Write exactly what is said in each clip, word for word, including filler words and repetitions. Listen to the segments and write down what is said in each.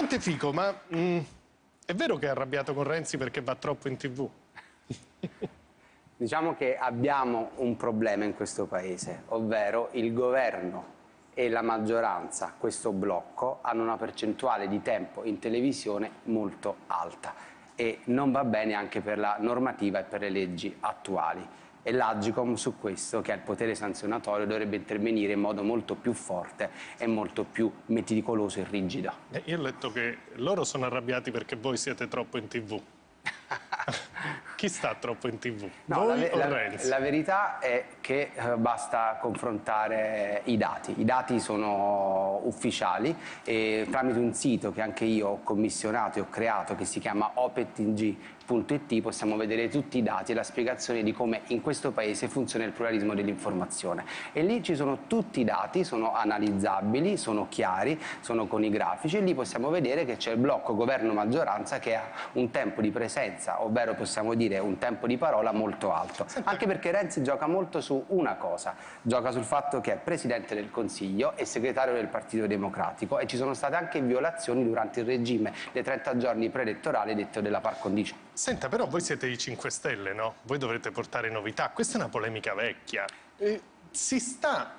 Presidente Fico, ma mh, è vero che è arrabbiato con Renzi perché va troppo in tivù? Diciamo che abbiamo un problema in questo Paese, ovvero il governo e la maggioranza, questo blocco, hanno una percentuale di tempo in televisione molto alta e non va bene anche per la normativa e per le leggi attuali. E l'Agcom su questo, che ha il potere sanzionatorio, dovrebbe intervenire in modo molto più forte e molto più meticoloso e rigido. Eh, io ho letto che loro sono arrabbiati perché voi siete troppo in tivù. Chi sta troppo in tivù? No, Voi la, o la, Renzi? la verità è che eh, basta confrontare i dati. I dati sono ufficiali e tramite un sito che anche io ho commissionato e ho creato, che si chiama opetng punto it, possiamo vedere tutti i dati e la spiegazione di come in questo Paese funziona il pluralismo dell'informazione. E lì ci sono tutti i dati, sono analizzabili, sono chiari, sono con i grafici e lì possiamo vedere che c'è il blocco governo-maggioranza che ha un tempo di presenza, ovvero possiamo dire un tempo di parola molto alto. Anche perché Renzi gioca molto su una cosa, gioca sul fatto che è Presidente del Consiglio e segretario del Partito Democratico e ci sono state anche violazioni durante il regime dei trenta giorni preelettorali detto della par condicio. Senta, però voi siete i cinque Stelle, no? Voi dovrete portare novità. Questa è una polemica vecchia. Eh, si sta,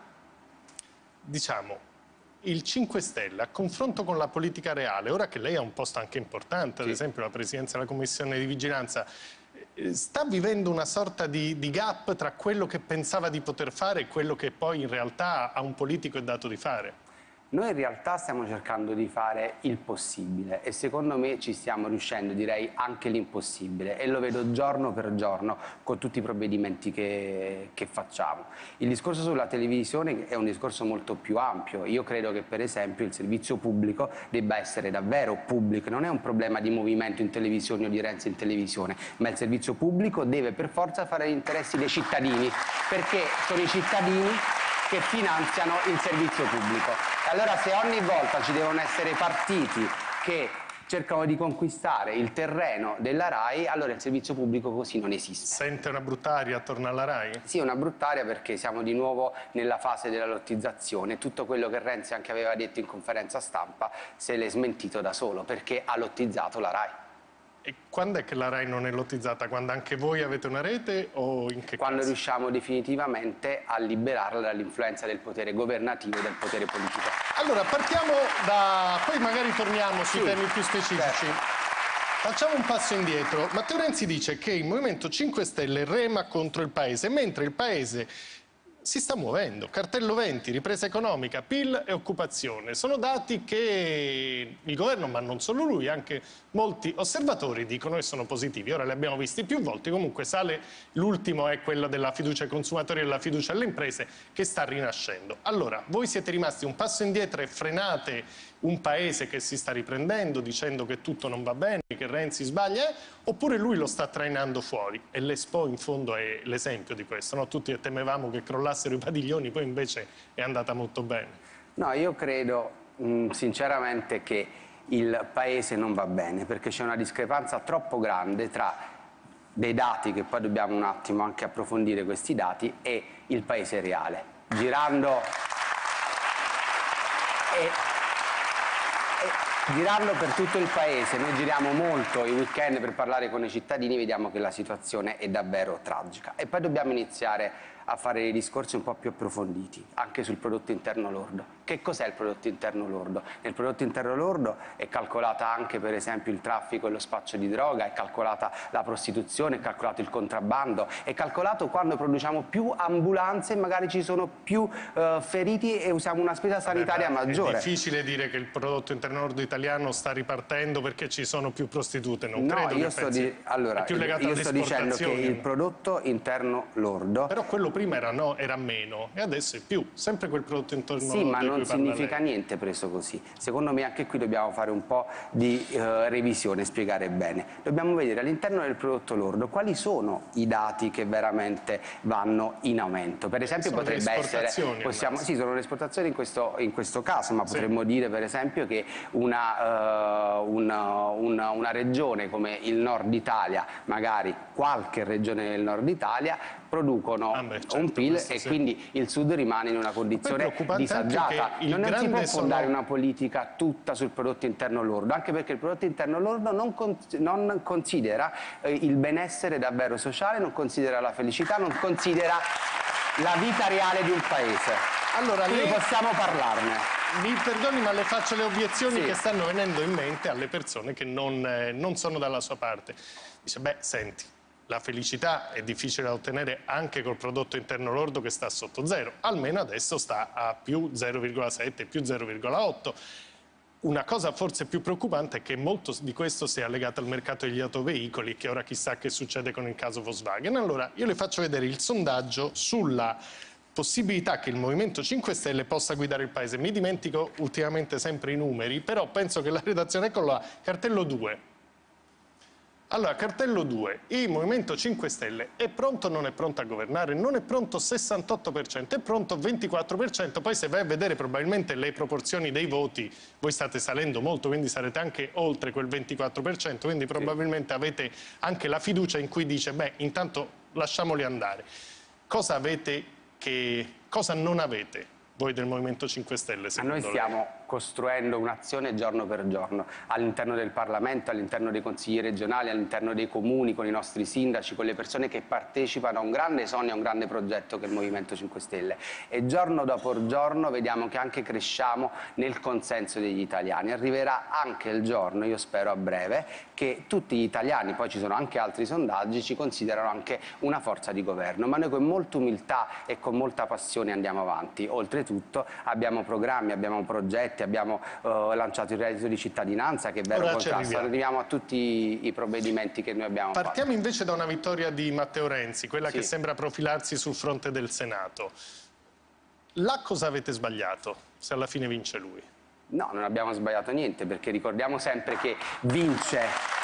diciamo, il cinque Stelle a confronto con la politica reale, ora che lei ha un posto anche importante, ad Sì. esempio la presidenza della Commissione di Vigilanza, eh, sta vivendo una sorta di, di gap tra quello che pensava di poter fare e quello che poi in realtà a un politico è dato di fare? Noi in realtà stiamo cercando di fare il possibile e secondo me ci stiamo riuscendo, direi anche l'impossibile, e lo vedo giorno per giorno con tutti i provvedimenti che, che facciamo. Il discorso sulla televisione è un discorso molto più ampio. Io credo che per esempio il servizio pubblico debba essere davvero pubblico, non è un problema di movimento in televisione o di Renzi in televisione, ma il servizio pubblico deve per forza fare gli interessi dei cittadini, perché sono i cittadini che finanziano il servizio pubblico. Allora se ogni volta ci devono essere partiti che cercano di conquistare il terreno della RAI, allora il servizio pubblico così non esiste. Sente una brutta aria attorno alla RAI? Sì, una brutta aria perché siamo di nuovo nella fase della lottizzazione. Tutto quello che Renzi anche aveva detto in conferenza stampa se l'è smentito da solo, perché ha lottizzato la RAI. E quando è che la RAI non è lottizzata? Quando anche voi avete una rete o in che Quando caso? riusciamo definitivamente a liberarla dall'influenza del potere governativo e del potere politico. Allora, partiamo da... poi magari torniamo sui Sì, temi più specifici. certo. Facciamo un passo indietro. Matteo Renzi dice che il Movimento cinque Stelle rema contro il Paese, mentre il Paese si sta muovendo. Cartello venti, ripresa economica, P I L e occupazione. Sono dati che il governo, ma non solo lui, anche molti osservatori dicono che sono positivi. Ora li abbiamo visti più volte, comunque sale, l'ultimo è quello della fiducia ai consumatori e la fiducia alle imprese che sta rinascendo. Allora, voi siete rimasti un passo indietro e frenate un Paese che si sta riprendendo dicendo che tutto non va bene, che Renzi sbaglia, eh? Oppure lui lo sta trainando fuori? E l'Expo in fondo è l'esempio di questo, no? Tutti temevamo che crollassero i padiglioni, poi invece è andata molto bene. No, io credo mh, sinceramente che il Paese non va bene, perché c'è una discrepanza troppo grande tra dei dati, che poi dobbiamo un attimo anche approfondire questi dati, e il Paese reale. Girando... E... Girando per tutto il Paese, noi giriamo molto i weekend per parlare con i cittadini, vediamo che la situazione è davvero tragica. E poi dobbiamo iniziare a fare dei discorsi un po' più approfonditi, anche sul prodotto interno lordo. Che cos'è il prodotto interno lordo? Nel prodotto interno lordo è calcolata anche per esempio il traffico e lo spaccio di droga, è calcolata la prostituzione, è calcolato il contrabbando, è calcolato quando produciamo più ambulanze e magari ci sono più uh, feriti e usiamo una spesa sanitaria Vabbè, maggiore. È difficile dire che il prodotto interno lordo italiano sta ripartendo perché ci sono più prostitute, non no, credo io che sto, pensi... di... allora, è più legato io sto dicendo che il no? prodotto interno lordo... Però quello prima era, no, era meno e adesso è più, sempre quel prodotto interno Sì, lordo ma di non cui parla significa lei. niente preso così. Secondo me anche qui dobbiamo fare un po' di eh, revisione, spiegare bene. Dobbiamo vedere all'interno del prodotto lordo quali sono i dati che veramente vanno in aumento. Per esempio sono potrebbe le essere... esportazioni, Possiamo, sì, sono le esportazioni in questo, in questo caso, ma Sì. potremmo dire per esempio che una, uh, una, una, una regione come il nord Italia, magari qualche regione del nord Italia, producono ah beh, certo, un P I L e sì. quindi il Sud rimane in una condizione disagiata. Non, non si può fondare sono... una politica tutta sul prodotto interno lordo, anche perché il prodotto interno lordo non, con, non considera eh, il benessere davvero sociale, non considera la felicità, non considera la vita reale di un paese. Allora, quindi lei... possiamo parlarne. Mi perdoni, ma le faccio le obiezioni sì. che stanno venendo in mente alle persone che non, eh, non sono dalla sua parte. Dice, beh, senti, la felicità è difficile da ottenere anche col prodotto interno lordo che sta sotto zero. Almeno adesso sta a più zero virgola sette, più zero virgola otto. Una cosa forse più preoccupante è che molto di questo sia legato al mercato degli autoveicoli, che ora chissà che succede con il caso Volkswagen. Allora, io le faccio vedere il sondaggio sulla possibilità che il Movimento cinque Stelle possa guidare il Paese. Mi dimentico ultimamente sempre i numeri, però penso che la redazione, eccolo là, cartello due. Allora, cartello due, il Movimento cinque Stelle è pronto o non è pronto a governare? Non è pronto sessantotto per cento, è pronto ventiquattro per cento, poi se vai a vedere probabilmente le proporzioni dei voti, voi state salendo molto, quindi sarete anche oltre quel ventiquattro per cento, quindi probabilmente avete anche la fiducia in cui dice, beh, intanto lasciamoli andare. Cosa avete che cosa non avete voi del Movimento cinque Stelle? Noi stiamo lei? costruendo un'azione giorno per giorno all'interno del Parlamento, all'interno dei consigli regionali, all'interno dei comuni, con i nostri sindaci, con le persone che partecipano a un grande sogno, a un grande progetto che è il Movimento cinque Stelle, e giorno dopo giorno vediamo che anche cresciamo nel consenso degli italiani. Arriverà anche il giorno, io spero a breve, che tutti gli italiani, poi ci sono anche altri sondaggi, ci considerano anche una forza di governo, ma noi con molta umiltà e con molta passione andiamo avanti. Oltretutto abbiamo programmi, abbiamo progetti, abbiamo uh, lanciato il reddito di cittadinanza, che è vero contrasto, arriviamo a tutti i provvedimenti che noi abbiamo Partiamo fatto. invece da una vittoria di Matteo Renzi, quella sì. che sembra profilarsi sul fronte del Senato. Là cosa avete sbagliato, se alla fine vince lui? No, non abbiamo sbagliato niente, perché ricordiamo sempre che vince,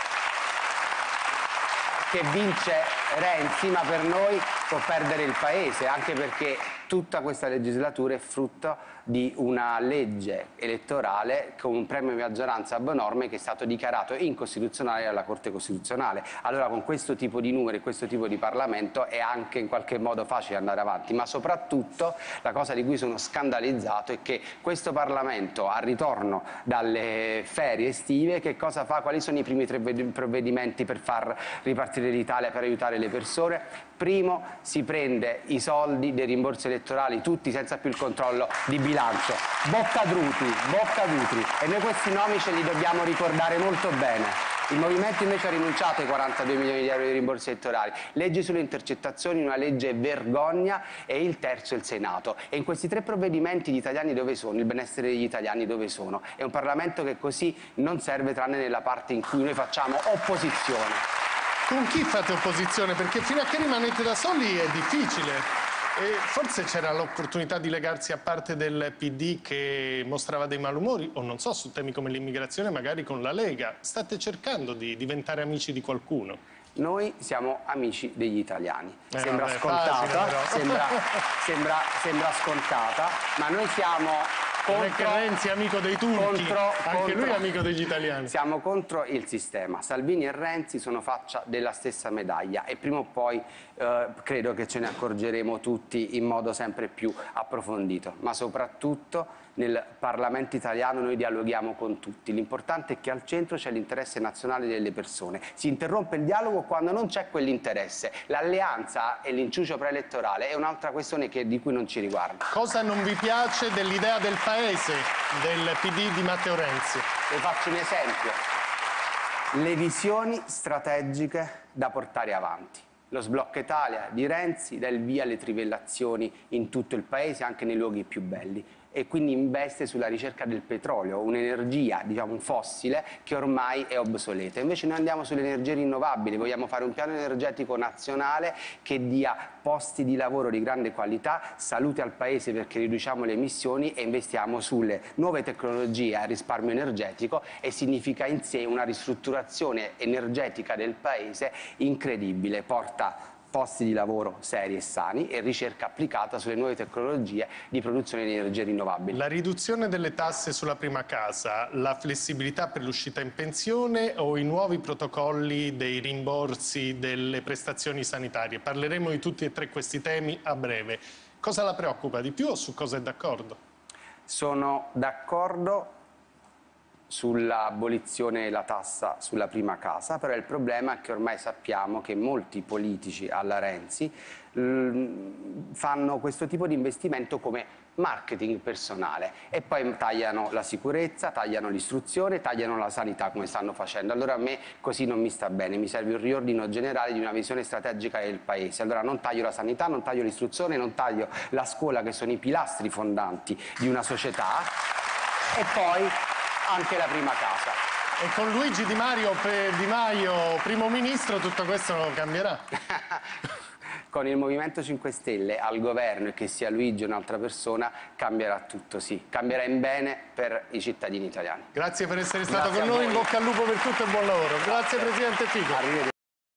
che vince Renzi, ma per noi può perdere il Paese, anche perché tutta questa legislatura è frutto di una legge elettorale con un premio di maggioranza abnorme che è stato dichiarato incostituzionale dalla Corte Costituzionale. Allora con questo tipo di numeri e questo tipo di Parlamento è anche in qualche modo facile andare avanti, ma soprattutto la cosa di cui sono scandalizzato è che questo Parlamento, al ritorno dalle ferie estive, che cosa fa? Quali sono i primi tre provvedimenti per far ripartire l'Italia, per aiutare le persone? Primo, si prende i soldi dei rimborsi elettorali, tutti senza più il controllo di bilancio. Boccadruti, Boccadutri. E noi questi nomi ce li dobbiamo ricordare molto bene. Il Movimento invece ha rinunciato ai quarantadue milioni di euro di rimborsi elettorali. Legge sulle intercettazioni, una legge vergogna, e il terzo è il Senato. E in questi tre provvedimenti gli italiani dove sono? Il benessere degli italiani dove sono? È un Parlamento che così non serve, tranne nella parte in cui noi facciamo opposizione. Con chi fate opposizione? Perché fino a che rimanete da soli è difficile. E forse c'era l'opportunità di legarsi a parte del P D che mostrava dei malumori, o non so, su temi come l'immigrazione, magari con la Lega. State cercando di diventare amici di qualcuno? Noi siamo amici degli italiani. Eh, sembra vabbè, scontata, facile, sembra, sembra, sembra scontata, ma noi siamo contro... Non è che Renzi è amico dei turchi, contro, anche contro, lui è amico degli italiani. Siamo contro il sistema. Salvini e Renzi sono faccia della stessa medaglia e prima o poi eh, credo che ce ne accorgeremo tutti in modo sempre più approfondito, ma soprattutto nel Parlamento italiano noi dialoghiamo con tutti. L'importante è che al centro c'è l'interesse nazionale delle persone. Si interrompe il dialogo quando non c'è quell'interesse. L'alleanza e l'inciucio preelettorale è un'altra questione che, di cui non ci riguarda. Cosa non vi piace dell'idea del Paese del P D di Matteo Renzi? Vi faccio un esempio. Le visioni strategiche da portare avanti. Lo sblocca Italia di Renzi dà il via alle trivellazioni in tutto il Paese, anche nei luoghi più belli, e quindi investe sulla ricerca del petrolio, un'energia, diciamo, un fossile che ormai è obsoleta. Invece noi andiamo sulle energie rinnovabili, vogliamo fare un piano energetico nazionale che dia posti di lavoro di grande qualità, salute al Paese perché riduciamo le emissioni e investiamo sulle nuove tecnologie a risparmio energetico, e significa in sé una ristrutturazione energetica del Paese incredibile. Porta posti di lavoro seri e sani e ricerca applicata sulle nuove tecnologie di produzione di energie rinnovabili. La riduzione delle tasse sulla prima casa, la flessibilità per l'uscita in pensione o i nuovi protocolli dei rimborsi delle prestazioni sanitarie? Parleremo di tutti e tre questi temi a breve. Cosa la preoccupa di più o su cosa è d'accordo? Sono d'accordo sull'abolizione della tassa sulla prima casa, però il problema è che ormai sappiamo che molti politici alla Renzi fanno questo tipo di investimento come marketing personale e poi tagliano la sicurezza, tagliano l'istruzione, tagliano la sanità come stanno facendo. Allora a me così non mi sta bene, mi serve un riordino generale di una visione strategica del Paese. Allora non taglio la sanità, non taglio l'istruzione, non taglio la scuola, che sono i pilastri fondanti di una società, e poi anche la prima casa. E con Luigi Di Maio, Di Maio primo ministro, tutto questo non cambierà? Con il Movimento cinque Stelle al governo e che sia Luigi o un'altra persona cambierà tutto, sì. Cambierà in bene per i cittadini italiani. Grazie per essere stato Grazie con noi, in bocca al lupo per tutto e buon lavoro. Grazie Presidente Fico.